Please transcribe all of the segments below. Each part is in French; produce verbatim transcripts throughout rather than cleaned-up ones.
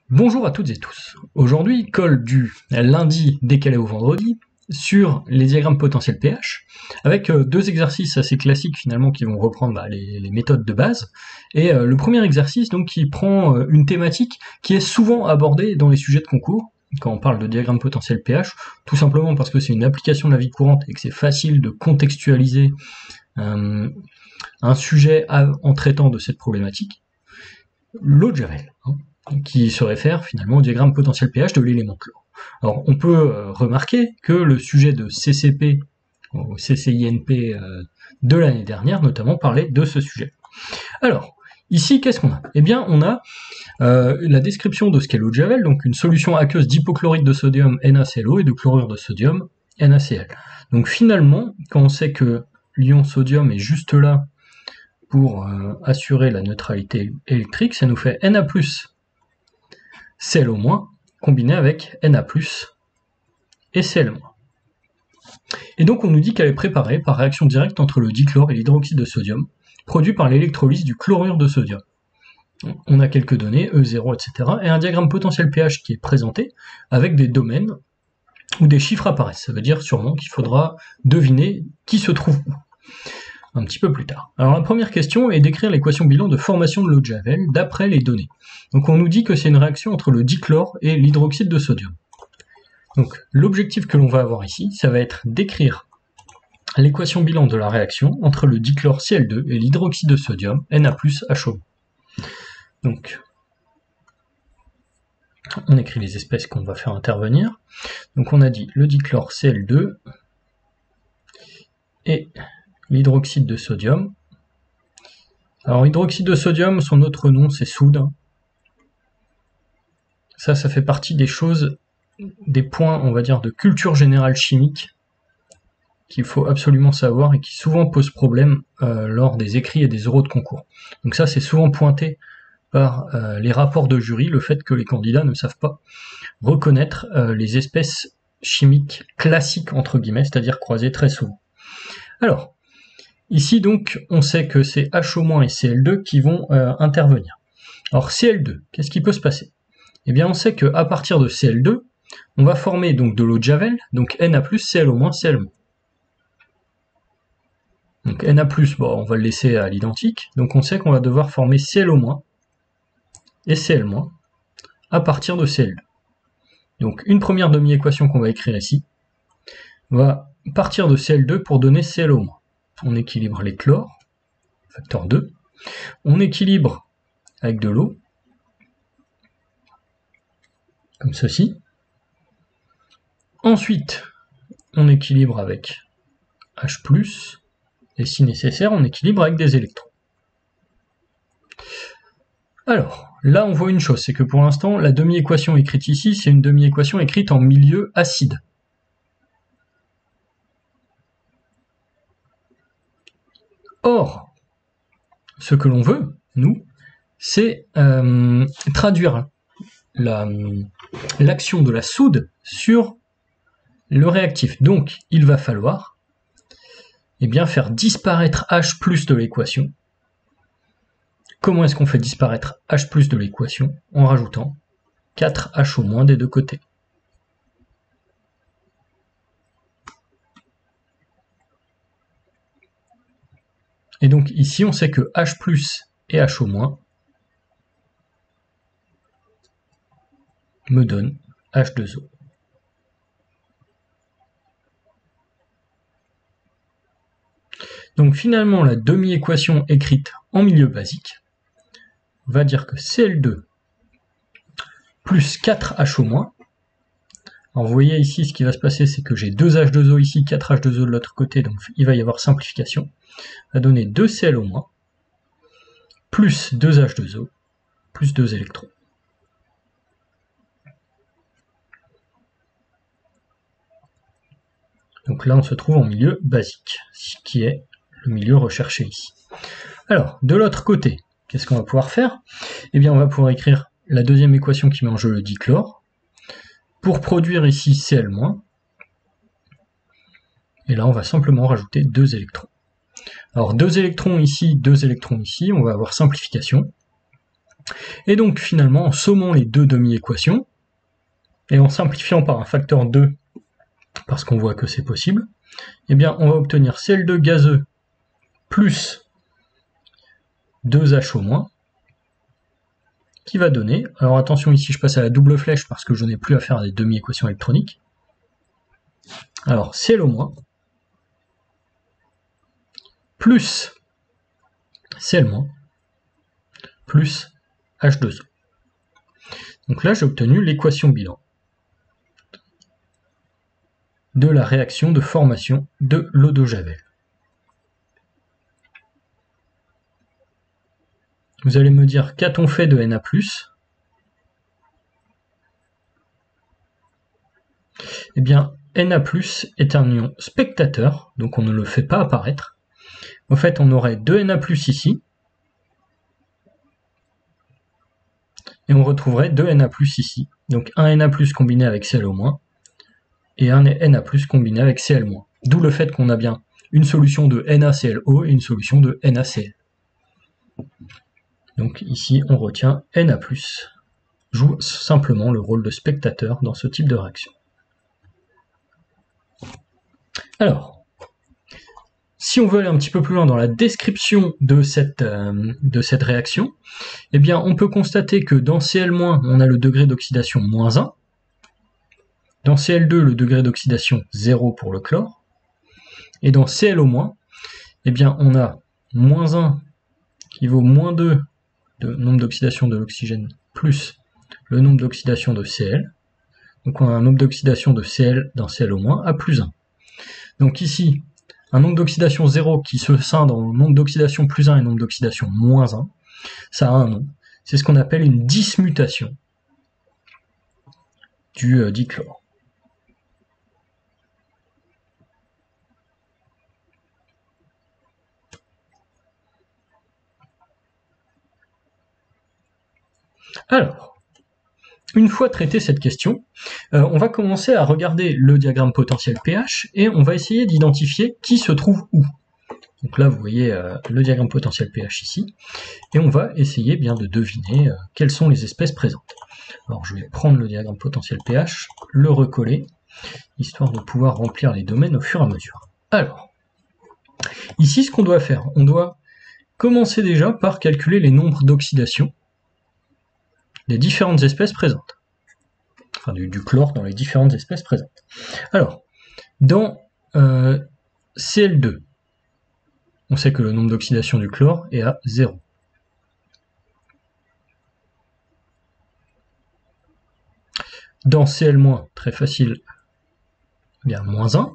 Bonjour à toutes et tous. Aujourd'hui, colle du lundi décalé au vendredi sur les diagrammes potentiels pH, avec euh, deux exercices assez classiques finalement qui vont reprendre bah, les, les méthodes de base. Et euh, le premier exercice donc qui prend euh, une thématique qui est souvent abordée dans les sujets de concours, quand on parle de diagramme potentiel pH, tout simplement parce que c'est une application de la vie courante et que c'est facile de contextualiser euh, un sujet à, en traitant de cette problématique. L'eau de Javel, hein, qui se réfère finalement au diagramme potentiel pH de l'élément chlore. Alors on peut euh, remarquer que le sujet de C C P, ou C C I N P euh, de l'année dernière notamment parlait de ce sujet. Alors, ici qu'est-ce qu'on a? Eh bien on a euh, la description de ce qu'est l'eau de Javel, donc une solution aqueuse d'hypochlorite de sodium NaClO et de chlorure de sodium NaCl. Donc finalement, quand on sait que l'ion sodium est juste là pour euh, assurer la neutralité électrique, ça nous fait Na plus ClO- combiné avec Na plus et Cl-. Et donc on nous dit qu'elle est préparée par réaction directe entre le dichlore et l'hydroxyde de sodium, produit par l'électrolyse du chlorure de sodium. On a quelques données, E zéro, et cetera, et un diagramme potentiel pH qui est présenté avec des domaines où des chiffres apparaissent. Ça veut dire sûrement qu'il faudra deviner qui se trouve où, un petit peu plus tard. Alors la première question est d'écrire l'équation bilan de formation de l'eau de Javel d'après les données. Donc on nous dit que c'est une réaction entre le dichlore et l'hydroxyde de sodium. Donc l'objectif que l'on va avoir ici, ça va être d'écrire l'équation bilan de la réaction entre le dichlore C L deux et l'hydroxyde de sodium Na plus H O. Donc on écrit les espèces qu'on va faire intervenir. Donc on a dit le dichlore C L deux et l'hydroxyde de sodium. Alors hydroxyde de sodium, son autre nom c'est soude. Ça, ça fait partie des choses, des points, on va dire, de culture générale chimique qu'il faut absolument savoir et qui souvent posent problème euh, lors des écrits et des oraux de concours. Donc ça, c'est souvent pointé par euh, les rapports de jury, le fait que les candidats ne savent pas reconnaître euh, les espèces chimiques classiques, entre guillemets, c'est-à-dire croisées très souvent. Alors, ici donc, on sait que c'est H O- et C L deux qui vont euh, intervenir. Alors C L deux, qu'est-ce qui peut se passer? Eh bien on sait qu'à partir de C L deux, on va former donc de l'eau de Javel, donc Na plus, ClO-, Cl-. Donc Na plus, bon, on va le laisser à l'identique, donc on sait qu'on va devoir former ClO- et Cl- à partir de C L deux. Donc une première demi-équation qu'on va écrire ici va partir de C L deux pour donner ClO-. On équilibre les chlores, facteur deux, on équilibre avec de l'eau, comme ceci. Ensuite, on équilibre avec H plus, et si nécessaire, on équilibre avec des électrons. Alors, là on voit une chose, c'est que pour l'instant, la demi-équation écrite ici, c'est une demi-équation écrite en milieu acide. Or, ce que l'on veut, nous, c'est euh, traduire l'action la, de la soude sur le réactif. Donc, il va falloir eh bien, faire disparaître H plus de l'équation. Comment est-ce qu'on fait disparaître H plus de l'équation? En rajoutant quatre H O- des deux côtés. Et donc ici, on sait que H plus et H O- me donnent H deux O. Donc finalement, la demi-équation écrite en milieu basique va dire que C L deux plus quatre H O-. Alors vous voyez ici, ce qui va se passer, c'est que j'ai deux H deux O ici, quatre H deux O de l'autre côté, donc il va y avoir simplification. Va donner deux ClO- plus deux H deux O plus deux électrons. Donc là, on se trouve en milieu basique, ce qui est le milieu recherché ici. Alors, de l'autre côté, qu'est-ce qu'on va pouvoir faire? Eh bien, on va pouvoir écrire la deuxième équation qui met en jeu le dichlore, pour produire ici Cl-. Et là, on va simplement rajouter deux électrons. Alors, deux électrons ici, deux électrons ici, on va avoir simplification. Et donc finalement, en sommant les deux demi-équations, et en simplifiant par un facteur deux, parce qu'on voit que c'est possible, eh bien on va obtenir C L deux gazeux plus deux H O-, qui va donner, alors attention ici je passe à la double flèche parce que je n'ai plus à faire des demi-équations électroniques, alors Cl- plus Cl- plus H deux O. Donc là j'ai obtenu l'équation bilan de la réaction de formation de l'eau de Javel. Vous allez me dire, qu'a-t-on fait de Na plus? Eh bien, Na plus est un ion spectateur, donc on ne le fait pas apparaître. En fait, on aurait deux Na plus ici, et on retrouverait deux Na plus ici. Donc un Na plus combiné avec Cl-, et un Na plus combiné avec Cl-. D'où le fait qu'on a bien une solution de NaClO et une solution de NaCl. Donc ici, on retient Na plus joue simplement le rôle de spectateur dans ce type de réaction. Alors, si on veut aller un petit peu plus loin dans la description de cette, euh, de cette réaction, eh bien, on peut constater que dans Cl-, on a le degré d'oxydation moins un, dans Cl deux, le degré d'oxydation zéro pour le chlore, et dans Cl-, eh bien, on a moins un qui vaut moins deux de nombre d'oxydation de l'oxygène plus le nombre d'oxydation de Cl. Donc on a un nombre d'oxydation de Cl dans Cl- à plus un. Donc ici, un nombre d'oxydation zéro qui se scinde en nombre d'oxydation plus un et nombre d'oxydation moins un, ça a un nom. C'est ce qu'on appelle une dismutation du euh, dichlore. Alors, une fois traité cette question, euh, on va commencer à regarder le diagramme potentiel pH et on va essayer d'identifier qui se trouve où. Donc là, vous voyez euh, le diagramme potentiel pH ici, et on va essayer bien de deviner euh, quelles sont les espèces présentes. Alors je vais prendre le diagramme potentiel pH, le recoller, histoire de pouvoir remplir les domaines au fur et à mesure. Alors, ici ce qu'on doit faire, on doit commencer déjà par calculer les nombres d'oxydation des différentes espèces présentes. Enfin, du, du chlore dans les différentes espèces présentes. Alors, dans euh, Cl deux, on sait que le nombre d'oxydation du chlore est à zéro. Dans Cl-, très facile, il y a moins un.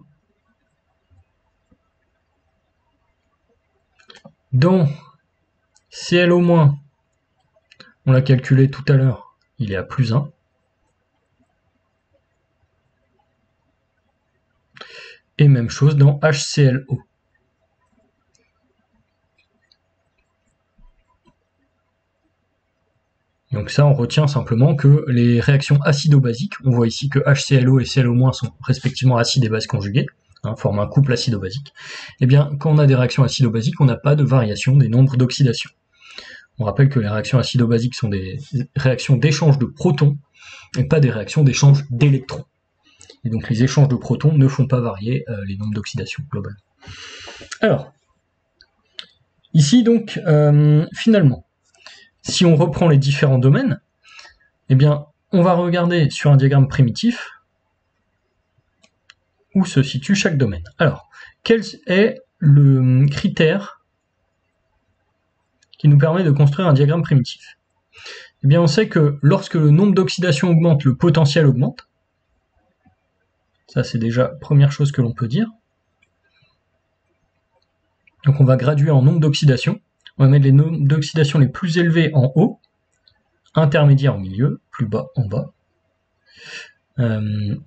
Dans Cl-, on l'a calculé tout à l'heure, il est à plus un. Et même chose dans HClO. Donc ça, on retient simplement que les réactions acido-basiques, on voit ici que HClO et Cl- sont respectivement acides et bases conjuguées, hein, forment un couple acido-basique. Et bien, quand on a des réactions acido-basiques, on n'a pas de variation des nombres d'oxydation. On rappelle que les réactions acido-basiques sont des réactions d'échange de protons et pas des réactions d'échange d'électrons. Et donc les échanges de protons ne font pas varier euh, les nombres d'oxydation globales. Alors, ici donc, euh, finalement, si on reprend les différents domaines, eh bien, on va regarder sur un diagramme primitif où se situe chaque domaine. Alors, quel est le critère qui nous permet de construire un diagramme primitif? Eh bien, on sait que lorsque le nombre d'oxydation augmente, le potentiel augmente. Ça, c'est déjà la première chose que l'on peut dire. Donc, on va graduer en nombre d'oxydation. On va mettre les nombres d'oxydation les plus élevés en haut, intermédiaire au milieu, plus bas en bas. Euh,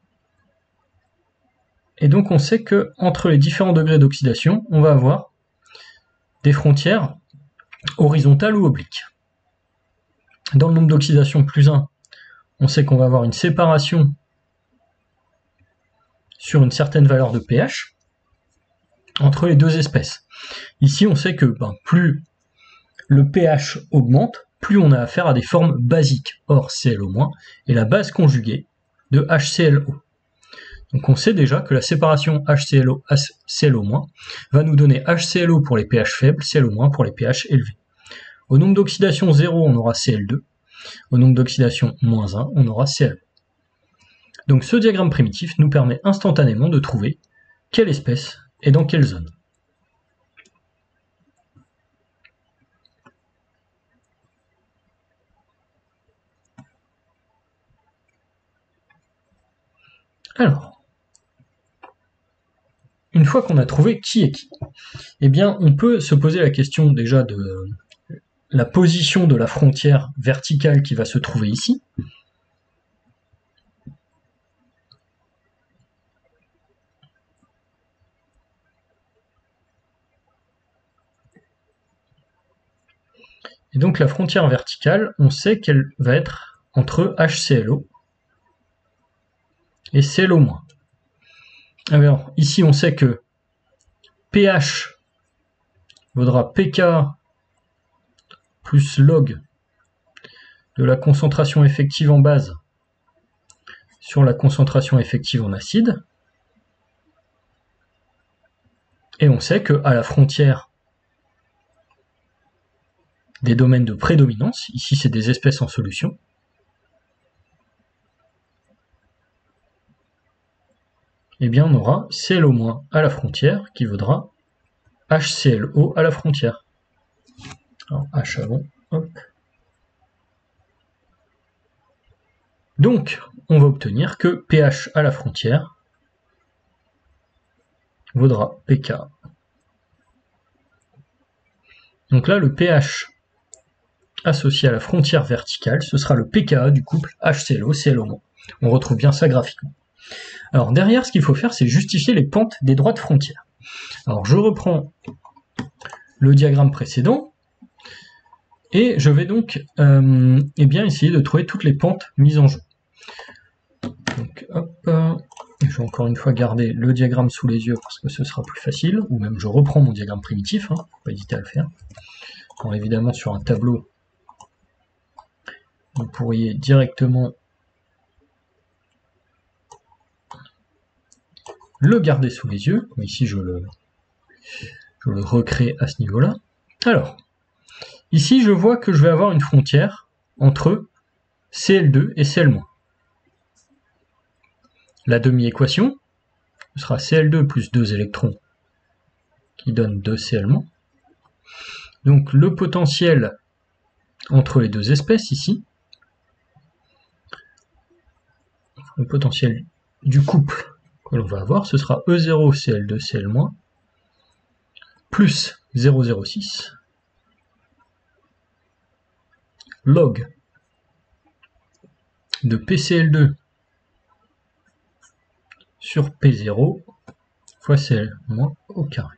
et donc, on sait que entre les différents degrés d'oxydation, on va avoir des frontières horizontales ou obliques. Dans le nombre d'oxydation plus un, on sait qu'on va avoir une séparation sur une certaine valeur de pH entre les deux espèces. Ici, on sait que ben, plus le pH augmente, plus on a affaire à des formes basiques, or ClO- est la base conjuguée de HClO. Donc on sait déjà que la séparation HClO-ClO- va nous donner HClO pour les pH faibles, ClO- pour les pH élevés. Au nombre d'oxydation zéro, on aura Cl deux. Au nombre d'oxydation moins un, on aura Cl. Donc ce diagramme primitif nous permet instantanément de trouver quelle espèce est dans quelle zone. Alors, une fois qu'on a trouvé qui est qui, eh bien on peut se poser la question déjà de la position de la frontière verticale qui va se trouver ici. Et donc la frontière verticale, on sait qu'elle va être entre HClO et ClO-. Alors ici on sait que pH vaudra pK plus log de la concentration effective en base sur la concentration effective en acide. Et on sait qu'à la frontière des domaines de prédominance, ici c'est des espèces en solution, eh bien on aura ClO- à la frontière qui vaudra HClO à la frontière. Alors H avant, hop. Donc on va obtenir que pH à la frontière vaudra pK. Donc là le pH associé à la frontière verticale, ce sera le pKa du couple HClO-ClO-. On retrouve bien ça graphiquement. Alors derrière, ce qu'il faut faire, c'est justifier les pentes des droites frontières. Alors je reprends le diagramme précédent, et je vais donc euh, eh bien, essayer de trouver toutes les pentes mises en jeu. Donc hop, je vais encore une fois garder le diagramme sous les yeux parce que ce sera plus facile, ou même je reprends mon diagramme primitif, hein, faut pas hésiter à le faire. Alors évidemment sur un tableau, vous pourriez directement le garder sous les yeux. Ici je le, je le recrée à ce niveau-là. Alors, ici je vois que je vais avoir une frontière entre Cl deux et Cl-. La demi-équation sera Cl deux plus deux électrons qui donne deux Cl-. Donc le potentiel entre les deux espèces ici, le potentiel du couple que l'on va avoir, ce sera E zéro Cl deux Cl- plus zéro virgule zéro six log de P C L deux sur P zéro fois Cl- au carré.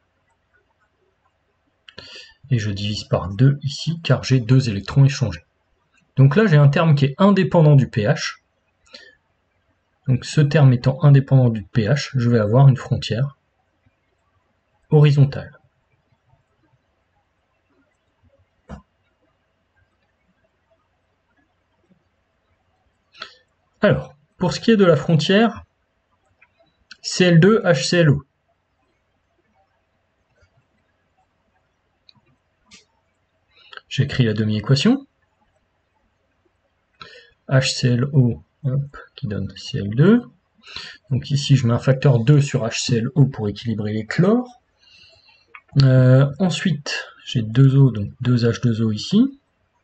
Et je divise par deux ici car j'ai deux électrons échangés. Donc là j'ai un terme qui est indépendant du pH. Donc ce terme étant indépendant du pH, je vais avoir une frontière horizontale. Alors, pour ce qui est de la frontière Cl deux HClO, j'écris la demi-équation. HClO hop, qui donne Cl deux. Donc ici, je mets un facteur deux sur HClO pour équilibrer les chlores. Euh, ensuite, j'ai deux O, donc deux H deux O ici.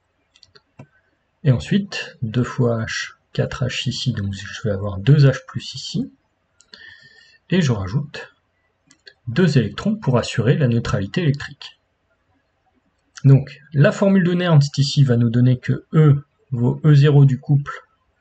Et ensuite, deux fois H, quatre H ici, donc je vais avoir deux H plus ici. Et je rajoute deux électrons pour assurer la neutralité électrique. Donc, la formule de Nernst ici va nous donner que E vaut E zéro du couple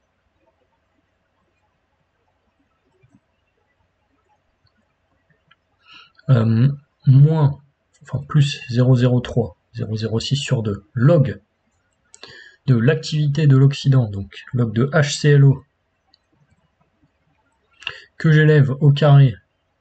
euh, moins, enfin plus zéro virgule zéro trois, zéro virgule zéro six sur deux, log de l'activité de l'oxydant, donc log de HClO, que j'élève au carré,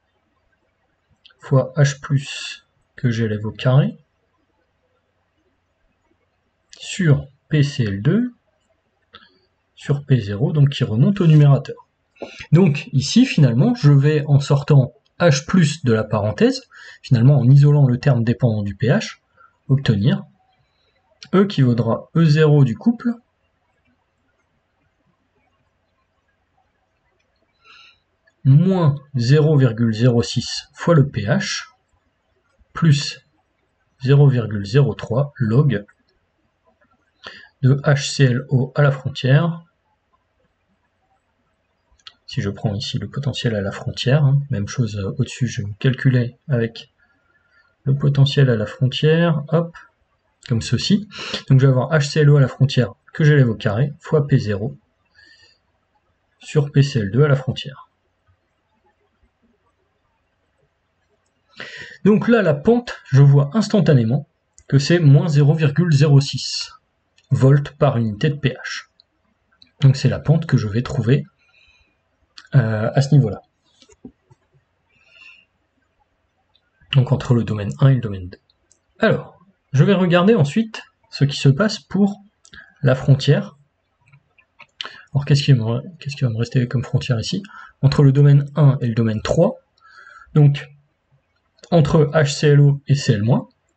fois H plus que j'élève au carré, sur P C L deux sur P zéro, donc qui remonte au numérateur. Donc ici, finalement, je vais, en sortant H plus de la parenthèse, finalement en isolant le terme dépendant du pH, obtenir E qui vaudra E zéro du couple moins zéro virgule zéro six fois le pH plus zéro virgule zéro trois log de H C l O à la frontière. Si je prends ici le potentiel à la frontière, hein, même chose euh, au-dessus, je calculais avec le potentiel à la frontière, hop, comme ceci. Donc je vais avoir H C l O à la frontière que j'élève au carré, fois P zéro, sur P C L deux à la frontière. Donc là, la pente, je vois instantanément que c'est moins zéro virgule zéro six volts par unité de pH. Donc c'est la pente que je vais trouver euh, à ce niveau-là. Donc entre le domaine un et le domaine deux. Alors, je vais regarder ensuite ce qui se passe pour la frontière. Alors qu'est-ce qui, qu'est-ce qui va me rester comme frontière ici? Entre le domaine un et le domaine trois, donc entre H C l O et C L-.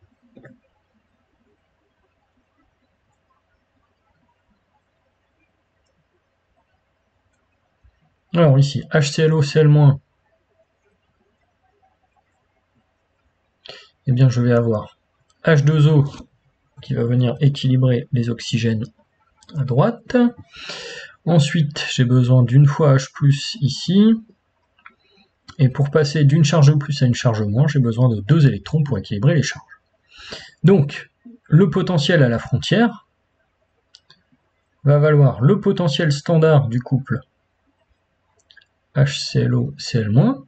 Alors ici, H C l O, C L-, eh bien je vais avoir H deux O qui va venir équilibrer les oxygènes à droite. Ensuite, j'ai besoin d'une fois H plus ici. Et pour passer d'une charge plus à une charge moins, j'ai besoin de deux électrons pour équilibrer les charges. Donc, le potentiel à la frontière va valoir le potentiel standard du couple H C l O C L-, moins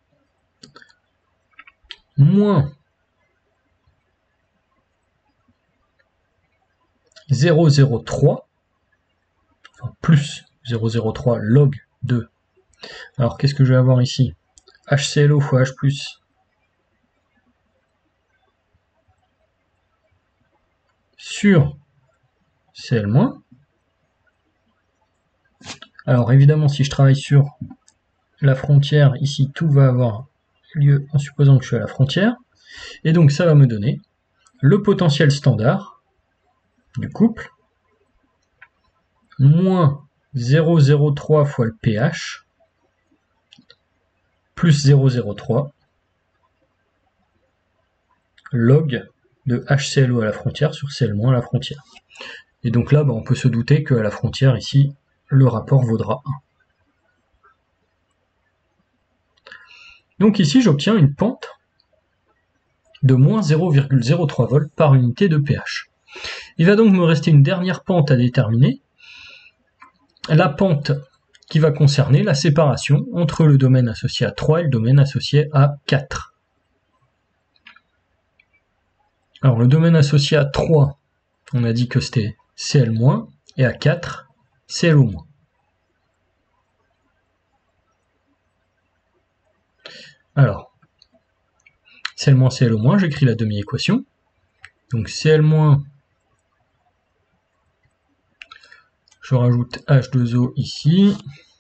zéro virgule zéro trois, enfin plus zéro virgule zéro trois log de. Alors qu'est-ce que je vais avoir ici? H C l O fois H plus sur C L-. Alors évidemment, si je travaille sur la frontière, ici tout va avoir lieu en supposant que je suis à la frontière. Et donc ça va me donner le potentiel standard du couple moins zéro virgule zéro trois fois le pH plus zéro virgule zéro trois log de H C l O à la frontière sur C L- à la frontière. Et donc là, bah, on peut se douter qu'à la frontière, ici, le rapport vaudra un. Donc ici, j'obtiens une pente de moins zéro virgule zéro trois volts par unité de pH. Il va donc me rester une dernière pente à déterminer, la pente qui va concerner la séparation entre le domaine associé à trois et le domaine associé à quatre. Alors le domaine associé à trois, on a dit que c'était C L-, et à quatre, C L O-. Alors, C L-, C L O-, j'écris la demi-équation. Donc C L-, je rajoute H deux O ici.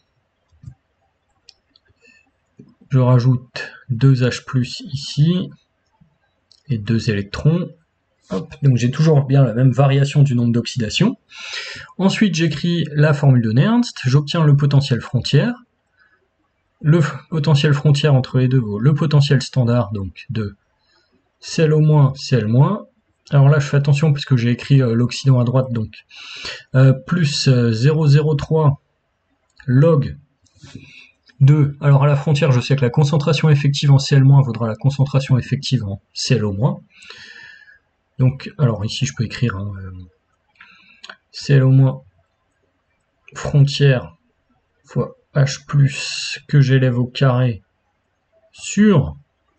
Je rajoute deux H plus ici. Et deux électrons. Hop, donc j'ai toujours bien la même variation du nombre d'oxydation. Ensuite, j'écris la formule de Nernst. J'obtiens le potentiel frontière. Le potentiel frontière entre les deux vaut le potentiel standard, donc de C L O-, C L-. Alors là, je fais attention parce que j'ai écrit euh, l'oxydant à droite, donc euh, plus euh, zéro virgule zéro trois log de. Alors à la frontière, je sais que la concentration effective en C L- vaudra la concentration effective en C L O-. Donc, alors ici, je peux écrire hein, euh, C L O- frontière fois H plus que j'élève au carré sur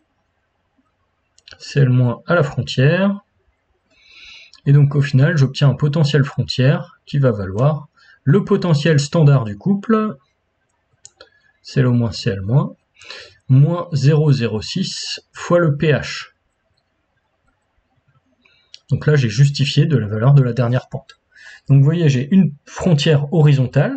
C L- à la frontière. Et donc au final, j'obtiens un potentiel frontière qui va valoir le potentiel standard du couple, C L O-, C L-, moins zéro virgule zéro six fois le pH. Donc là, j'ai justifié de la valeur de la dernière pente. Donc vous voyez, j'ai une frontière horizontale,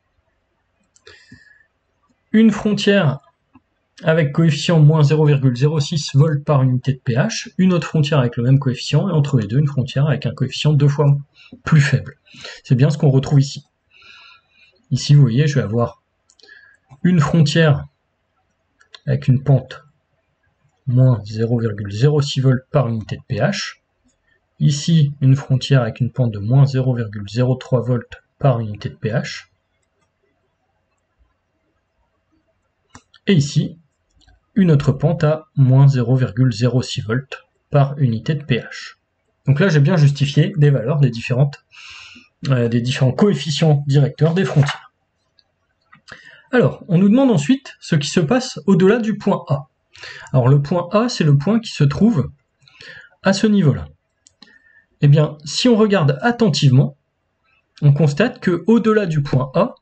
une frontière avec coefficient moins zéro virgule zéro six volts par unité de pH, une autre frontière avec le même coefficient, et entre les deux, une frontière avec un coefficient deux fois plus faible. C'est bien ce qu'on retrouve ici. Ici, vous voyez, je vais avoir une frontière avec une pente moins zéro virgule zéro six volts par unité de pH. Ici, une frontière avec une pente de moins zéro virgule zéro trois volts par unité de pH. Et ici, une autre pente à moins zéro virgule zéro six volts par unité de pH. Donc là, j'ai bien justifié des valeurs des, différentes, euh, des différents coefficients directeurs des frontières. Alors, on nous demande ensuite ce qui se passe au-delà du point A. Alors le point A, c'est le point qui se trouve à ce niveau-là. Eh bien, si on regarde attentivement, on constate que au-delà du point A,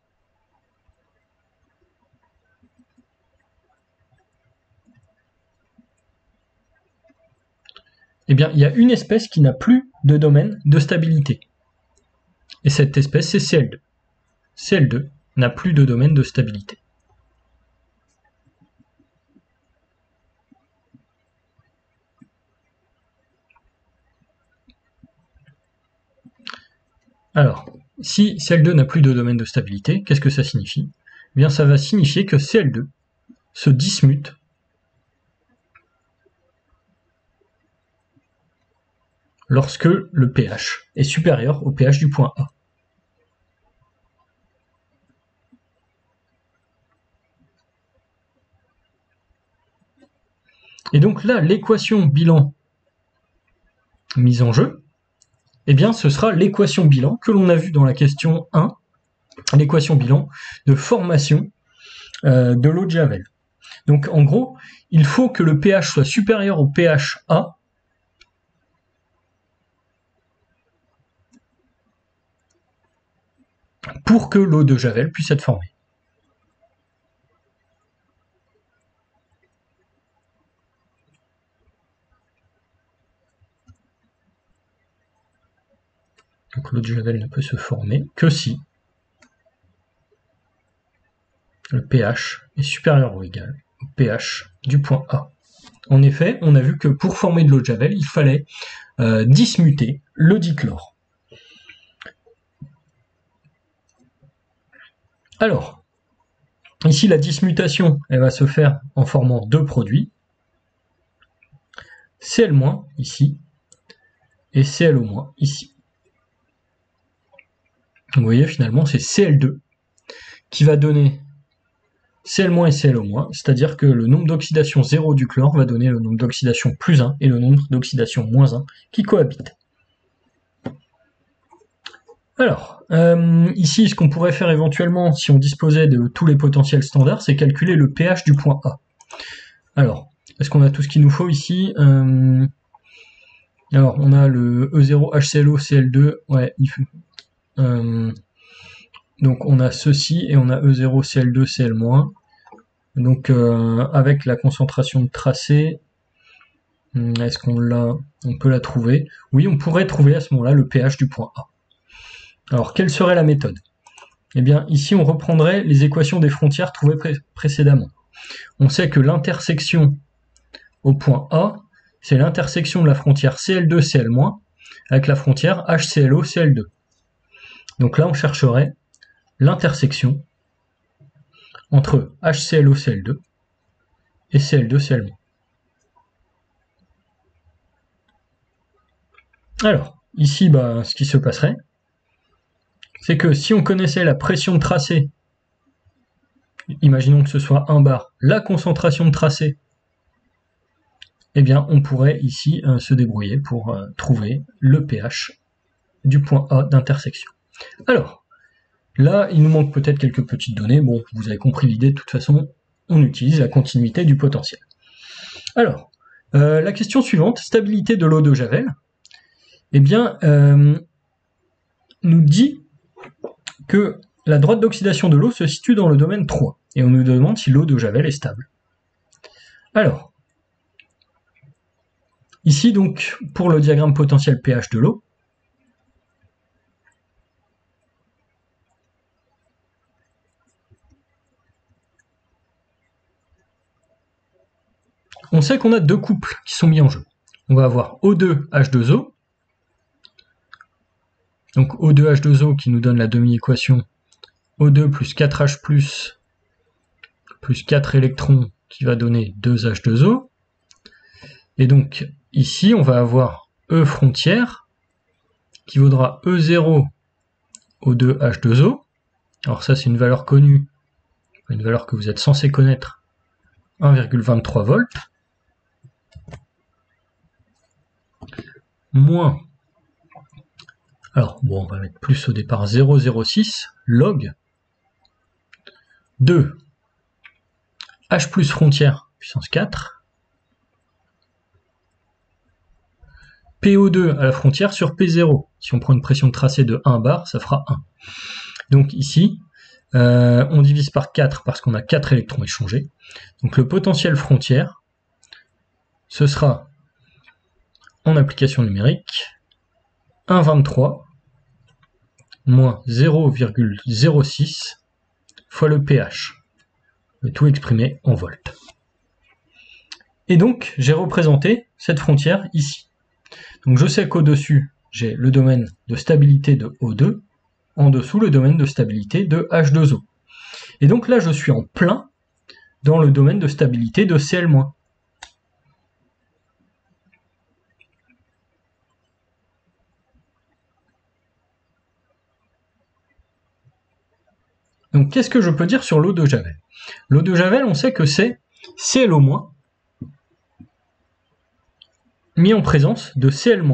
eh bien, il y a une espèce qui n'a plus de domaine de stabilité. Et cette espèce, c'est C L deux. C L deux n'a plus de domaine de stabilité. Alors, si C L deux n'a plus de domaine de stabilité, qu'est-ce que ça signifie? Eh bien, ça va signifier que C L deux se dismute lorsque le pH est supérieur au pH du point A. Et donc là, l'équation bilan mise en jeu, eh bien, ce sera l'équation bilan que l'on a vue dans la question un, l'équation bilan de formation euh, de l'eau de Javel. Donc en gros, il faut que le pH soit supérieur au pH A pour que l'eau de Javel puisse être formée. Donc l'eau de Javel ne peut se former que si le pH est supérieur ou égal au pH du point A. En effet, on a vu que pour former de l'eau de Javel, il fallait euh, dismuter le dichlore. Alors, ici la dismutation, elle va se faire en formant deux produits, Cl- ici, et C L O- ici. Vous voyez, finalement, c'est C L deux qui va donner Cl- et C L O-, c'est-à-dire que le nombre d'oxydation zéro du chlore va donner le nombre d'oxydation plus un et le nombre d'oxydation moins un qui cohabitent. Alors, euh, ici, ce qu'on pourrait faire éventuellement, si on disposait de tous les potentiels standards, c'est calculer le pH du point A. Alors, est-ce qu'on a tout ce qu'il nous faut ici? euh, Alors, on a le E zéro H C L O C L deux, ouais, il faut, euh, donc on a ceci et on a E zéro C L deux C L-. Donc euh, avec la concentration de tracé, est-ce qu'on l'a, on peut la trouver? Oui, on pourrait trouver à ce moment-là le pH du point A. Alors, quelle serait la méthode? Eh bien, ici, on reprendrait les équations des frontières trouvées pré précédemment. On sait que l'intersection au point A, c'est l'intersection de la frontière C L deux C L- avec la frontière H C L O C L deux. Donc là, on chercherait l'intersection entre H C L O C L deux et C L deux C L-. Alors, ici, bah, ce qui se passerait, c'est que si on connaissait la pression de tracé, imaginons que ce soit un bar, la concentration de tracé, eh bien, on pourrait ici euh, se débrouiller pour euh, trouver le pH du point A d'intersection. Alors, là, il nous manque peut-être quelques petites données. Bon, vous avez compris l'idée, de toute façon, on utilise la continuité du potentiel. Alors, euh, la question suivante, stabilité de l'eau de Javel, eh bien, euh, nous dit que la droite d'oxydation de l'eau se situe dans le domaine trois, et on nous demande si l'eau de Javel est stable. Alors, ici donc, pour le diagramme potentiel pH de l'eau, on sait qu'on a deux couples qui sont mis en jeu. On va avoir O deux H deux O, donc O deux H deux O qui nous donne la demi-équation O deux plus quatre H plus plus quatre électrons qui va donner deux H deux O. Et donc ici on va avoir E frontière qui vaudra E zéro O deux H deux O. Alors ça c'est une valeur connue, une valeur que vous êtes censé connaître, un virgule vingt-trois volts, moins, alors bon on va mettre plus au départ, zéro virgule zéro six log de H plus frontière puissance quatre, P O deux à la frontière sur P zéro. Si on prend une pression de tracé de un bar, ça fera un. Donc ici, euh, on divise par quatre parce qu'on a quatre électrons échangés. Donc le potentiel frontière, ce sera, en application numérique, un virgule vingt-trois moins zéro virgule zéro six fois le pH. Le tout exprimé en volts. Et donc, j'ai représenté cette frontière ici. Donc je sais qu'au-dessus, j'ai le domaine de stabilité de O deux, en dessous le domaine de stabilité de H deux O. Et donc là, je suis en plein dans le domaine de stabilité de Cl-. Donc qu'est-ce que je peux dire sur l'eau de Javel? L'eau de Javel, on sait que c'est Cl- mis en présence de Cl-.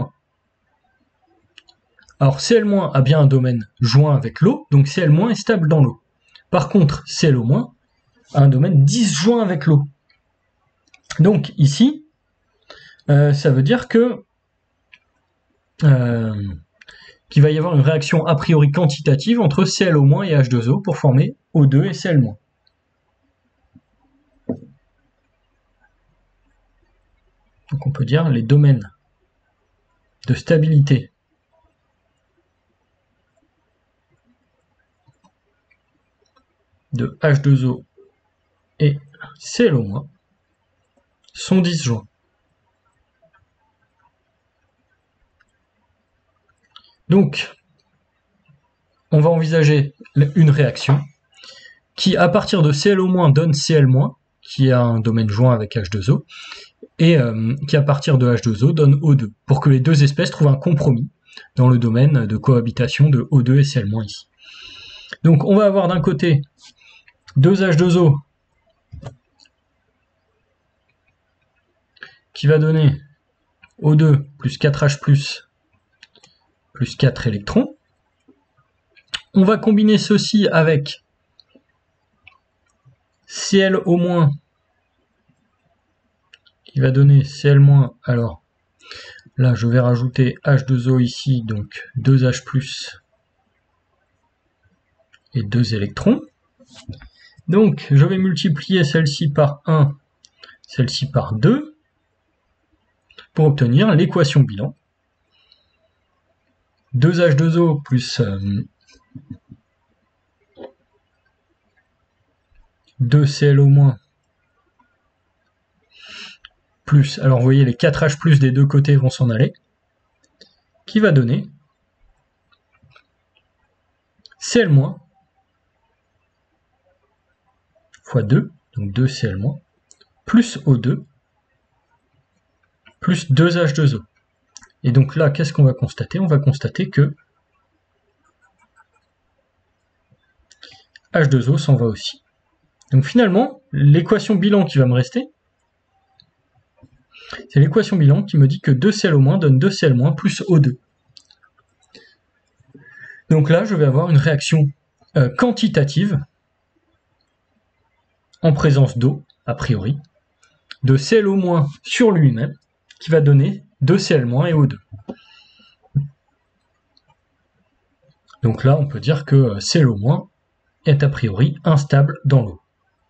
Alors Cl- a bien un domaine joint avec l'eau, donc Cl- est stable dans l'eau. Par contre, Cl- a un domaine disjoint avec l'eau. Donc ici, euh, ça veut dire que euh, qu'il va y avoir une réaction a priori quantitative entre Cl- et H deux O pour former O deux et Cl-. Donc on peut dire les domaines de stabilité de H deux O et Cl- sont disjoints. Donc, on va envisager une réaction qui, à partir de Cl- donne Cl-, qui a un domaine joint avec H deux O, et euh, qui, à partir de H deux O, donne O deux, pour que les deux espèces trouvent un compromis dans le domaine de cohabitation de O deux et Cl- ici. Donc, on va avoir d'un côté deux H deux O qui va donner O deux plus quatre H plus plus quatre électrons. On va combiner ceci avec Cl au moins qui va donner Cl-, alors là je vais rajouter H deux O ici, donc deux H plus et deux électrons. Donc je vais multiplier celle-ci par un, celle-ci par deux, pour obtenir l'équation bilan. deux H deux O plus euh, deux Cl au moins, plus, alors vous voyez les quatre H plus des deux côtés vont s'en aller, qui va donner Cl- fois deux, donc deux Cl-, plus O deux, plus deux H deux O. Et donc là, qu'est-ce qu'on va constater? On va constater que H deux O s'en va aussi. Donc finalement, l'équation bilan qui va me rester, c'est l'équation bilan qui me dit que deux Cl au moins donne deux Cl- plus O deux. Donc là, je vais avoir une réaction euh, quantitative en présence d'eau, a priori, de Cl au moins sur lui-même, qui va donner deux Cl- et O deux. Donc là, on peut dire que Cl au moins est a priori instable dans l'eau.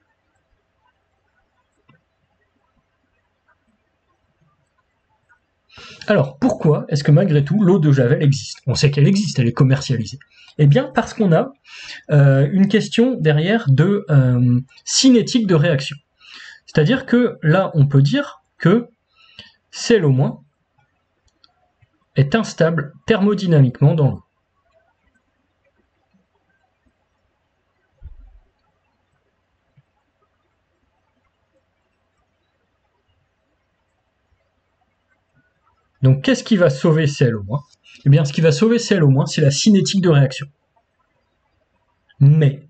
Alors, pourquoi est-ce que malgré tout, l'eau de Javel existe? On sait qu'elle existe, elle est commercialisée. Eh bien, parce qu'on a euh, une question derrière de euh, cinétique de réaction. C'est-à-dire que là, on peut dire que Cl- est instable thermodynamiquement dans l'eau. Donc qu'est-ce qui va sauver Cl-? Eh bien, ce qui va sauver Cl-, c'est la cinétique de réaction. Mais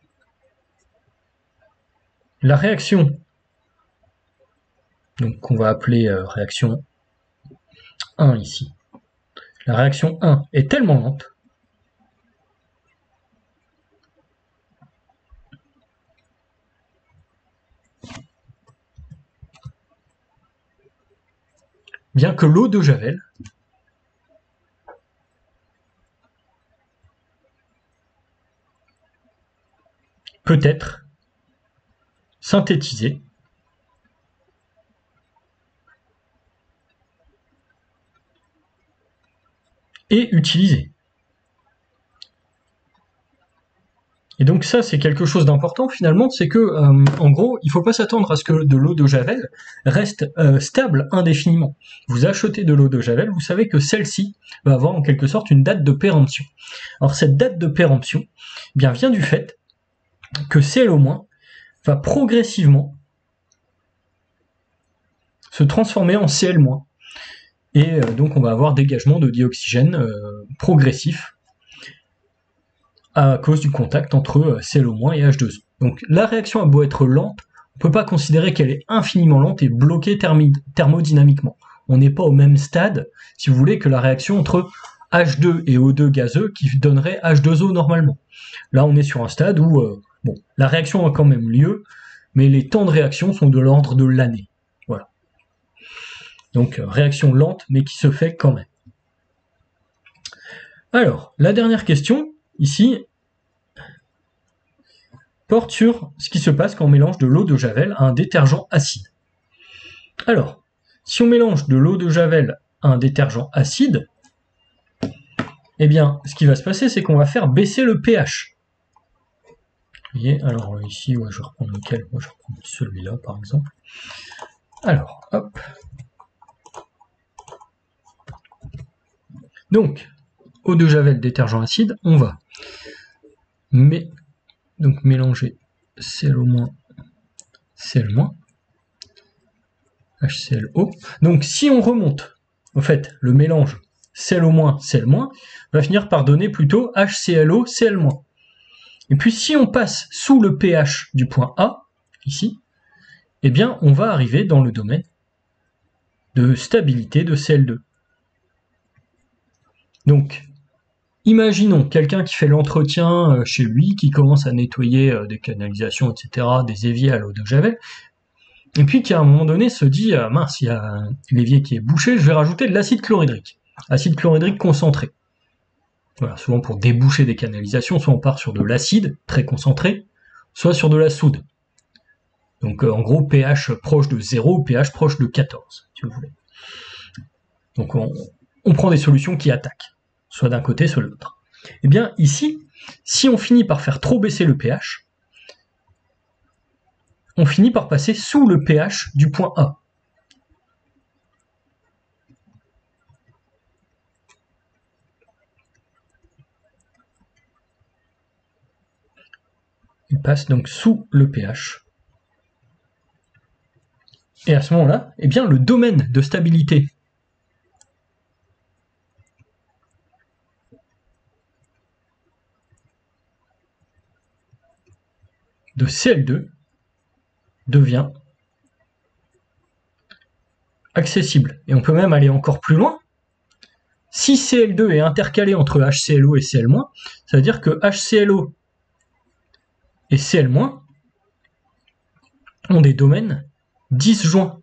la réaction, donc qu'on va appeler euh, réaction un ici, la réaction un est tellement lente bien que l'eau de Javel peut être synthétisée et utilisée. Et donc ça, c'est quelque chose d'important finalement, c'est que, euh, en gros, il ne faut pas s'attendre à ce que de l'eau de Javel reste euh, stable indéfiniment. Vous achetez de l'eau de Javel, vous savez que celle-ci va avoir en quelque sorte une date de péremption. Alors cette date de péremption eh bien, vient du fait que Cl- va progressivement se transformer en Cl-, et euh, donc on va avoir dégagement de dioxygène euh, progressif à cause du contact entre Cl- et H deux O. Donc la réaction a beau être lente, on ne peut pas considérer qu'elle est infiniment lente et bloquée thermodynamiquement. On n'est pas au même stade, si vous voulez, que la réaction entre H deux et O deux gazeux qui donnerait H deux O normalement. Là, on est sur un stade où euh, bon, la réaction a quand même lieu, mais les temps de réaction sont de l'ordre de l'année. Voilà. Donc réaction lente, mais qui se fait quand même. Alors, la dernière question, ici, porte sur ce qui se passe quand on mélange de l'eau de Javel à un détergent acide. Alors, si on mélange de l'eau de Javel à un détergent acide, eh bien, ce qui va se passer, c'est qu'on va faire baisser le pH. Vous voyez, alors ici, ouais, je vais reprendre lequel? Moi, je vais reprendre celui-là, par exemple. Alors, hop. Donc, eau de Javel, détergent acide, on va mais, donc mélanger Cl-, Cl-, HClO. Donc, si on remonte, en fait, le mélange Cl-, Cl-, va finir par donner plutôt HClO, Cl-. Et puis, si on passe sous le pH du point A, ici, eh bien, on va arriver dans le domaine de stabilité de C L deux. Donc, imaginons quelqu'un qui fait l'entretien chez lui, qui commence à nettoyer des canalisations, et cetera, des éviers à l'eau de Javel, et puis qui à un moment donné se dit ah, mince, il y a l'évier qui est bouché, je vais rajouter de l'acide chlorhydrique, acide chlorhydrique concentré. Voilà, souvent pour déboucher des canalisations, soit on part sur de l'acide très concentré, soit sur de la soude. Donc euh, en gros pH proche de zéro, pH proche de quatorze, si vous voulez. Donc on, on prend des solutions qui attaquent, soit d'un côté, soit de l'autre. Et bien ici, si on finit par faire trop baisser le pH, on finit par passer sous le pH du point A. Il passe donc sous le pH. Et à ce moment-là, eh bien, le domaine de stabilité de C L deux devient accessible. Et on peut même aller encore plus loin. Si C L deux est intercalé entre HClO et Cl-, ça veut dire que HClO et Cl- ont des domaines disjoints.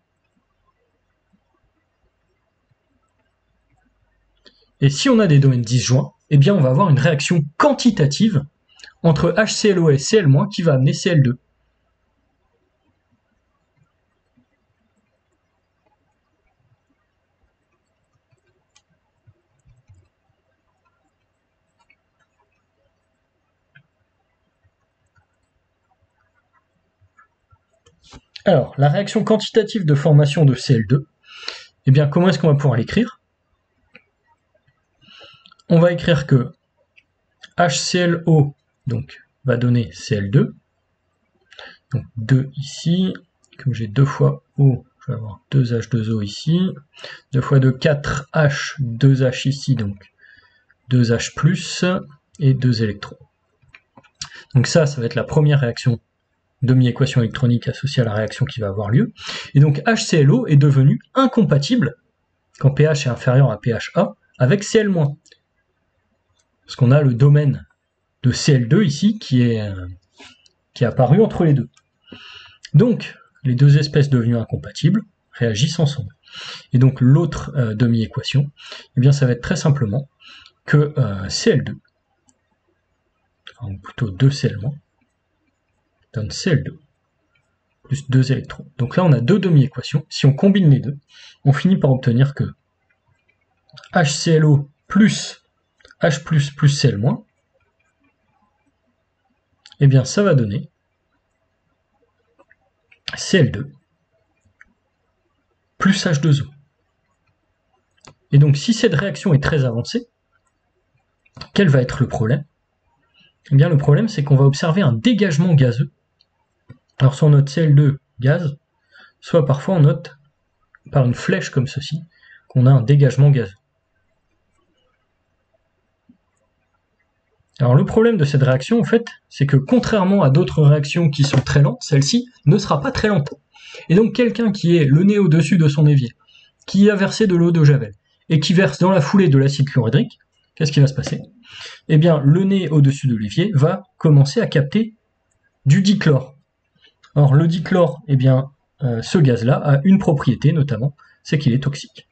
Et si on a des domaines disjoints, eh bien on va avoir une réaction quantitative entre HClO et Cl- qui va amener C L deux. Alors, la réaction quantitative de formation de C L deux, eh bien, comment est-ce qu'on va pouvoir l'écrire? On va écrire que HClO donc, va donner C L deux, donc deux ici, comme j'ai deux fois O, je vais avoir deux H deux O ici, deux fois deux, quatre H, deux H ici, donc deux H plus, et deux électrons. Donc ça, ça va être la première réaction demi-équation électronique associée à la réaction qui va avoir lieu. Et donc HClO est devenu incompatible, quand pH est inférieur à pHa, avec Cl-. Parce qu'on a le domaine de C L deux ici qui est, euh, qui est apparu entre les deux. Donc, les deux espèces devenues incompatibles réagissent ensemble. Et donc l'autre euh, demi-équation, eh bien ça va être très simplement que euh, C L deux, ou plutôt deux Cl-, donne C L deux plus deux électrons. Donc là on a deux demi-équations. Si on combine les deux, on finit par obtenir que HClO plus H plus plus Cl-, eh bien ça va donner C L deux plus H deux O. Et donc si cette réaction est très avancée, quel va être le problème? Eh bien le problème c'est qu'on va observer un dégagement gazeux. Alors soit on note C L deux gaz, soit parfois on note par une flèche comme ceci qu'on a un dégagement gazeux. Alors le problème de cette réaction en fait, c'est que contrairement à d'autres réactions qui sont très lentes, celle-ci ne sera pas très lente. Et donc quelqu'un qui est le nez au-dessus de son évier, qui a versé de l'eau de Javel, et qui verse dans la foulée de l'acide chlorhydrique, qu'est-ce qui va se passer? Eh bien le nez au-dessus de l'évier va commencer à capter du dichlore. Or le dichlore, eh bien euh, ce gaz-là a une propriété notamment, c'est qu'il est toxique.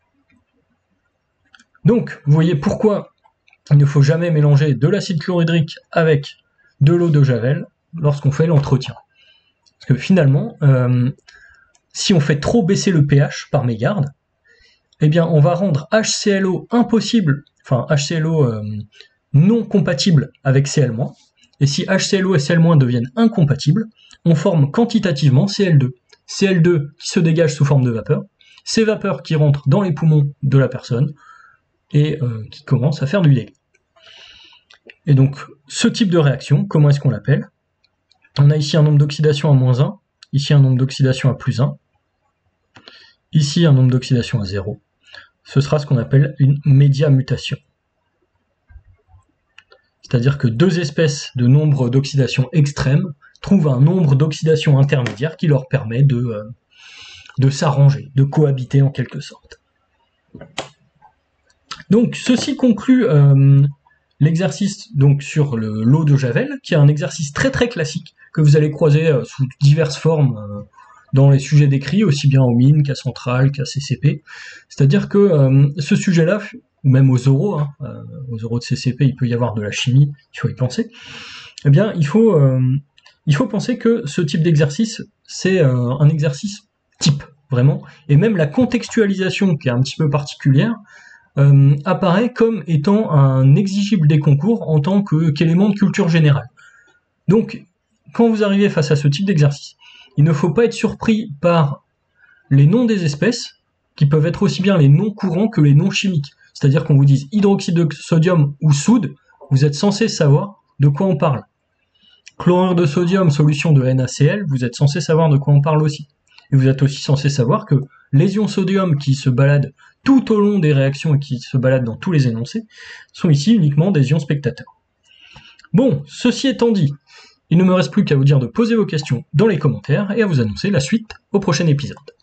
Donc vous voyez pourquoi il ne faut jamais mélanger de l'acide chlorhydrique avec de l'eau de Javel lorsqu'on fait l'entretien. Parce que finalement, euh, si on fait trop baisser le pH par mégarde, eh bien on va rendre HClO impossible, enfin HClO euh, non compatible avec Cl-, et si HClO et Cl- deviennent incompatibles, on forme quantitativement C L deux. C L deux qui se dégage sous forme de vapeur, ces vapeurs qui rentrent dans les poumons de la personne et euh, qui commencent à faire du dégât. Et donc ce type de réaction, comment est-ce qu'on l'appelle? On a ici un nombre d'oxydation à moins un, ici un nombre d'oxydation à plus un, ici un nombre d'oxydation à zéro. Ce sera ce qu'on appelle une médiamutation. C'est-à-dire que deux espèces de nombre d'oxydation extrême trouvent un nombre d'oxydation intermédiaire qui leur permet de, euh, de s'arranger, de cohabiter en quelque sorte. Donc ceci conclut euh, l'exercice donc sur le, l'eau de Javel, qui est un exercice très très classique que vous allez croiser euh, sous diverses formes euh, dans les sujets décrits, aussi bien aux mines qu'à Centrale, qu'à C C P. C'est-à-dire que euh, ce sujet-là, ou même aux oraux, hein, euh, aux oraux de C C P, il peut y avoir de la chimie, il faut y penser, eh bien il faut, euh, il faut penser que ce type d'exercice, c'est euh, un exercice type, vraiment, et même la contextualisation, qui est un petit peu particulière, euh, apparaît comme étant un exigible des concours en tant que, qu'élément de culture générale. Donc, quand vous arrivez face à ce type d'exercice, il ne faut pas être surpris par les noms des espèces, qui peuvent être aussi bien les noms courants que les noms chimiques. C'est-à-dire qu'on vous dise hydroxyde de sodium ou soude, vous êtes censé savoir de quoi on parle. Chlorure de sodium, solution de NaCl, vous êtes censé savoir de quoi on parle aussi. Et vous êtes aussi censé savoir que les ions sodium qui se baladent tout au long des réactions et qui se baladent dans tous les énoncés sont ici uniquement des ions spectateurs. Bon, ceci étant dit, il ne me reste plus qu'à vous dire de poser vos questions dans les commentaires et à vous annoncer la suite au prochain épisode.